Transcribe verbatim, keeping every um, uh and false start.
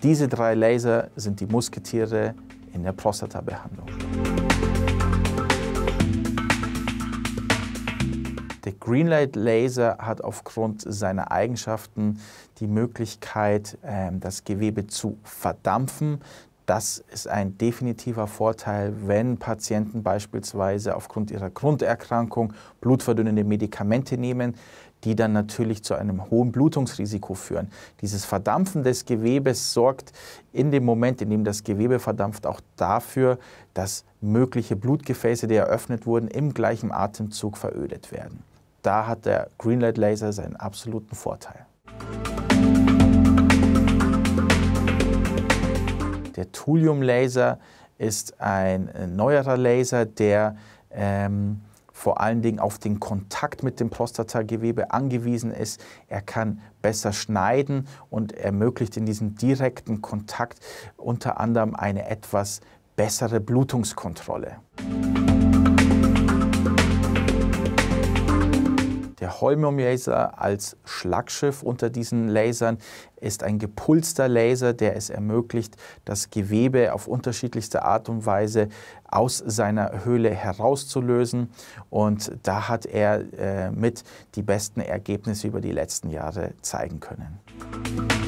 Diese drei Laser sind die Musketiere in der Prostatabehandlung. Der Greenlight Laser hat aufgrund seiner Eigenschaften die Möglichkeit, das Gewebe zu verdampfen. Das ist ein definitiver Vorteil, wenn Patienten beispielsweise aufgrund ihrer Grunderkrankung blutverdünnende Medikamente nehmen, die dann natürlich zu einem hohen Blutungsrisiko führen. Dieses Verdampfen des Gewebes sorgt in dem Moment, in dem das Gewebe verdampft, auch dafür, dass mögliche Blutgefäße, die eröffnet wurden, im gleichen Atemzug verödet werden. Da hat der Greenlight Laser seinen absoluten Vorteil. Der Thulium-Laser ist ein neuerer Laser, der ähm, vor allen Dingen auf den Kontakt mit dem Prostatagewebe angewiesen ist. Er kann besser schneiden und ermöglicht in diesem direkten Kontakt unter anderem eine etwas bessere Blutungskontrolle. Der Holmium-Laser als Schlagschiff unter diesen Lasern ist ein gepulster Laser, der es ermöglicht, das Gewebe auf unterschiedlichste Art und Weise aus seiner Höhle herauszulösen. Und da hat er äh, mit die besten Ergebnisse über die letzten Jahre zeigen können.